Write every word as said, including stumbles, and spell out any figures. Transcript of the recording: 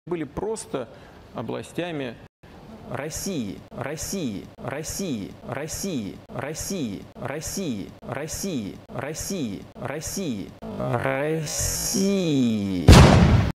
были просто областями России, России, России, России, России, России, России, России, России, России.